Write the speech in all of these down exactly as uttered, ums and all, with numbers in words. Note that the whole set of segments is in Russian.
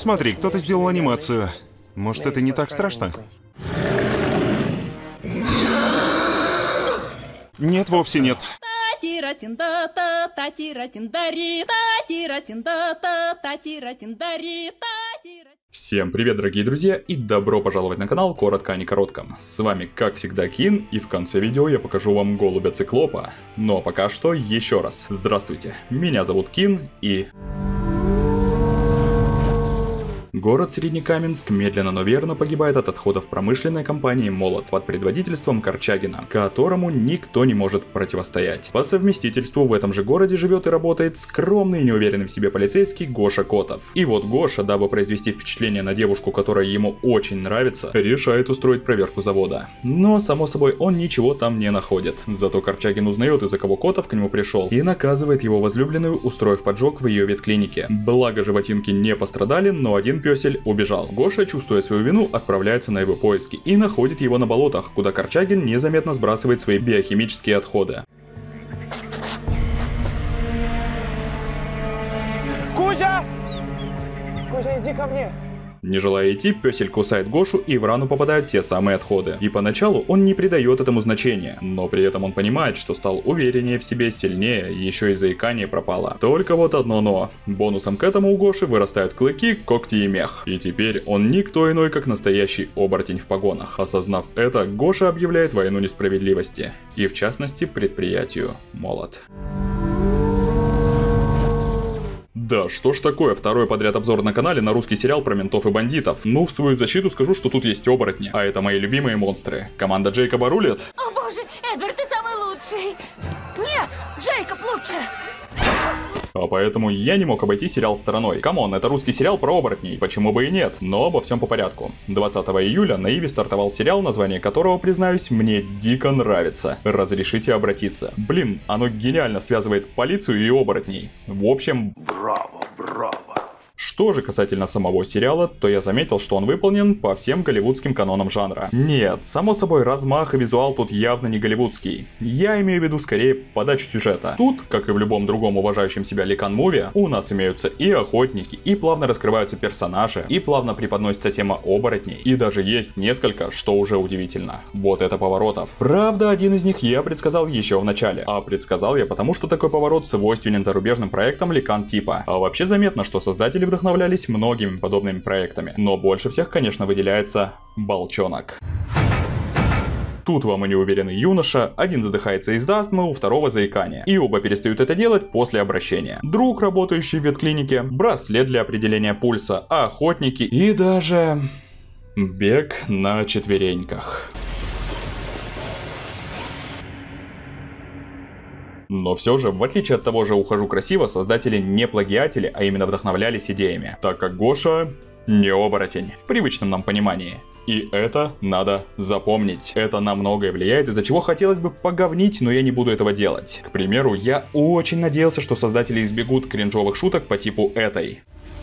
Смотри, кто-то сделал анимацию. Может, это не так страшно? Нет, вовсе нет. Всем привет, дорогие друзья, и добро пожаловать на канал Коротко о некоротком. С вами, как всегда, Кин, и в конце видео я покажу вам голубя циклопа. Но пока что еще раз. Здравствуйте, меня зовут Кин, и... Город Среднекаменск медленно, но верно погибает от отходов промышленной компании «Молот» под предводительством Корчагина, которому никто не может противостоять. По совместительству в этом же городе живет и работает скромный и неуверенный в себе полицейский Гоша Котов. И вот Гоша, дабы произвести впечатление на девушку, которая ему очень нравится, решает устроить проверку завода. Но, само собой, он ничего там не находит. Зато Корчагин узнает, из-за кого Котов к нему пришел, и наказывает его возлюбленную, устроив поджог в ее ветклинике. Благо, животинки не пострадали, но один пёсель убежал. Гоша, чувствуя свою вину, отправляется на его поиски и находит его на болотах, куда Корчагин незаметно сбрасывает свои биохимические отходы. Кузя! Кузя, иди ко мне! Не желая идти, пёсель кусает Гошу, и в рану попадают те самые отходы. И поначалу он не придает этому значения, но при этом он понимает, что стал увереннее в себе, сильнее, еще и заикание пропало. Только вот одно но. Бонусом к этому у Гоши вырастают клыки, когти и мех. И теперь он никто иной, как настоящий оборотень в погонах. Осознав это, Гоша объявляет войну несправедливости. И в частности, предприятию «Молот». Да, что ж такое, второй подряд обзор на канале на русский сериал про ментов и бандитов. Ну, в свою защиту скажу, что тут есть оборотни, а это мои любимые монстры. Команда Джейкоба рулит. О боже, Эдвард, ты самый лучший! Нет, Джейкоб лучше! А поэтому я не мог обойти сериал стороной. Камон, это русский сериал про оборотней, почему бы и нет, но обо всем по порядку. двадцатого июля на Иви стартовал сериал, название которого, признаюсь, мне дико нравится. Разрешите обратиться. Блин, оно гениально связывает полицию и оборотней. В общем... Браво, браво. Что же касательно самого сериала, то я заметил, что он выполнен по всем голливудским канонам жанра. Нет, само собой, размах и визуал тут явно не голливудский. Я имею в виду скорее подачу сюжета. Тут, как и в любом другом уважающем себя ликан-муви, у нас имеются и охотники, и плавно раскрываются персонажи, и плавно преподносится тема оборотней, и даже есть несколько, что уже удивительно. Вот это поворотов. Правда, один из них я предсказал еще в начале. А предсказал я потому, что такой поворот свойственен зарубежным проектам ликан-типа. А вообще заметно, что создатели вдохновлялись многими подобными проектами. Но больше всех, конечно, выделяется Волчонок. Тут вам и неуверенный юноша, один задыхается из-за астмы, у второго заикания. И оба перестают это делать после обращения. Друг, работающий в ветклинике, браслет для определения пульса, охотники и даже... бег на четвереньках. Но все же, в отличие от того же «Ухожу красиво», создатели не плагиатели, а именно вдохновлялись идеями. Так как Гоша не оборотень, в привычном нам понимании. И это надо запомнить. Это на многое влияет, из-за чего хотелось бы поговнить, но я не буду этого делать. К примеру, я очень надеялся, что создатели избегут кринжовых шуток по типу этой.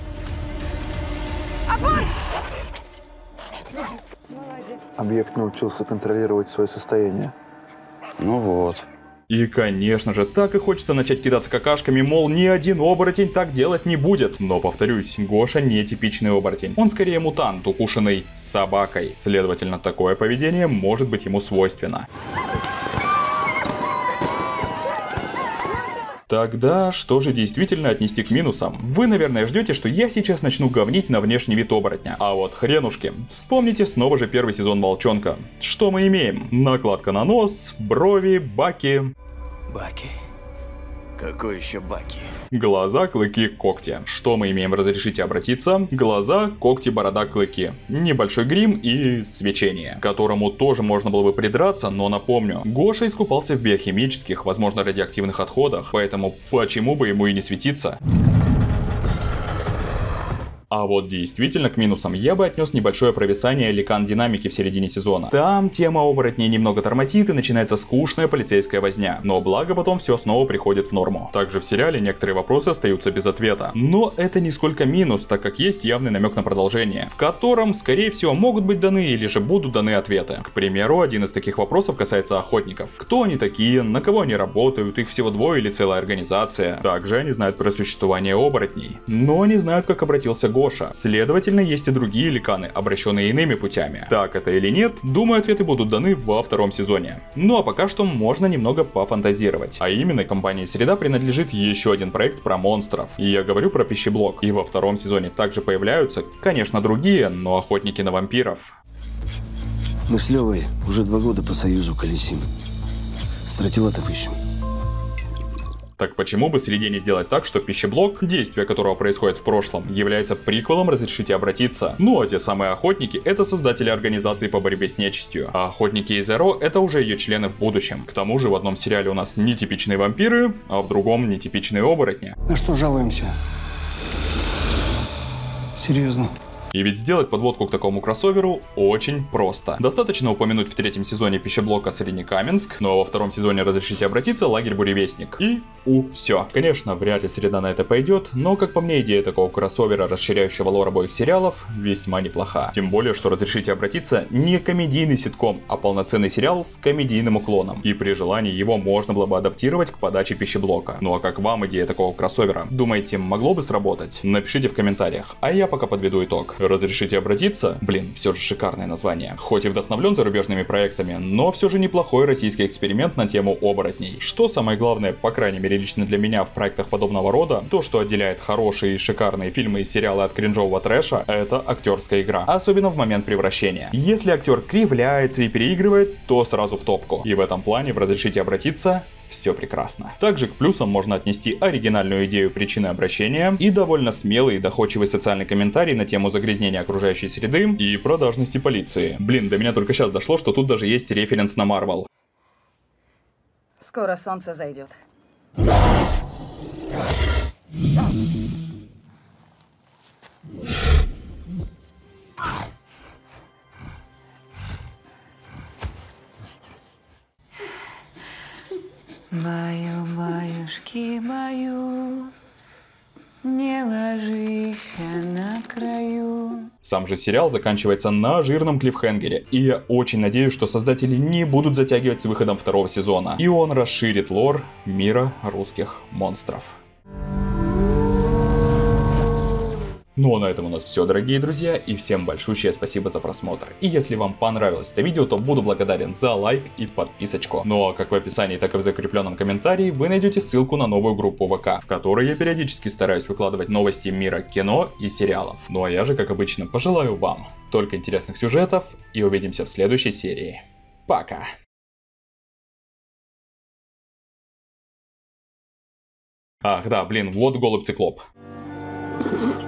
Огонь! Объект научился контролировать свое состояние. Ну вот. И, конечно же, так и хочется начать кидаться какашками, мол, ни один оборотень так делать не будет. Но, повторюсь, Гоша не типичный оборотень. Он скорее мутант, укушенный собакой. Следовательно, такое поведение может быть ему свойственно. Тогда что же действительно отнести к минусам? Вы, наверное, ждете, что я сейчас начну говнить на внешний вид оборотня. А вот хренушки. Вспомните снова же первый сезон Волчонка. Что мы имеем? Накладка на нос, брови, баки. Баки. Какой еще Баки? Глаза, клыки, когти. Что мы имеем? Разрешите обратиться? Глаза, когти, борода, клыки. Небольшой грим и свечение, к которому тоже можно было бы придраться, но напомню, Гоша искупался в биохимических, возможно радиоактивных отходах, поэтому почему бы ему и не светиться? А вот действительно к минусам я бы отнес небольшое провисание ликан-динамики в середине сезона. Там тема оборотней немного тормозит и начинается скучная полицейская возня. Но благо потом все снова приходит в норму. Также в сериале некоторые вопросы остаются без ответа. Но это нисколько минус, так как есть явный намек на продолжение, в котором, скорее всего, могут быть даны или же будут даны ответы. К примеру, один из таких вопросов касается охотников. Кто они такие, на кого они работают, их всего двое или целая организация. Также они знают про существование оборотней, но не знают, как обратился Гоша. Гоша. Следовательно, есть и другие ликаны, обращенные иными путями. Так это или нет, думаю, ответы будут даны во втором сезоне. Ну а пока что можно немного пофантазировать. А именно, компании Среда принадлежит еще один проект про монстров. И я говорю про Пищеблок. И во втором сезоне также появляются, конечно, другие, но охотники на вампиров. Мы с Левой уже два года по Союзу колесим. Стратилатов ищем. Так почему бы Среде не сделать так, что Пищеблок, действие которого происходит в прошлом, является приквелом «Разрешите обратиться». Ну а те самые охотники — это создатели организации по борьбе с нечистью. А охотники из Эро — это уже ее члены в будущем. К тому же в одном сериале у нас нетипичные вампиры, а в другом нетипичные оборотни. На что жалуемся? Серьезно. И ведь сделать подводку к такому кроссоверу очень просто. Достаточно упомянуть в третьем сезоне Пищеблока Среднекаменск, но во втором сезоне «Разрешите обратиться» лагерь Буревестник. И у все. Конечно, вряд ли Среда на это пойдет, но как по мне, идея такого кроссовера, расширяющего лор обоих сериалов, весьма неплоха. Тем более, что «Разрешите обратиться» не комедийный ситком, а полноценный сериал с комедийным уклоном. И при желании его можно было бы адаптировать к подаче Пищеблока. Ну а как вам идея такого кроссовера? Думаете, могло бы сработать? Напишите в комментариях, а я пока подведу итог. «Разрешите обратиться»? Блин, все же шикарное название. Хоть и вдохновлен зарубежными проектами, но все же неплохой российский эксперимент на тему оборотней. Что самое главное, по крайней мере лично для меня в проектах подобного рода, то, что отделяет хорошие и шикарные фильмы и сериалы от кринжового трэша, это актерская игра. Особенно в момент превращения. Если актер кривляется и переигрывает, то сразу в топку. И в этом плане в «Разрешите обратиться» все прекрасно. Также к плюсам можно отнести оригинальную идею причины обращения и довольно смелый и доходчивый социальный комментарий на тему загрязнения окружающей среды и продажности полиции. Блин, до меня только сейчас дошло, что тут даже есть референс на Марвел. Скоро солнце зайдет. Баю, баюшки, баю, не ложись на краю. Сам же сериал заканчивается на жирном клиффхенгере, и я очень надеюсь, что создатели не будут затягивать с выходом второго сезона, и он расширит лор мира русских монстров. Ну а на этом у нас все, дорогие друзья, и всем большущее спасибо за просмотр. И если вам понравилось это видео, то буду благодарен за лайк и подписочку. Ну а как в описании, так и в закрепленном комментарии вы найдете ссылку на новую группу ВК, в которой я периодически стараюсь выкладывать новости мира кино и сериалов. Ну а я же, как обычно, пожелаю вам только интересных сюжетов, и увидимся в следующей серии. Пока! Ах да, блин, вот голубь-циклоп.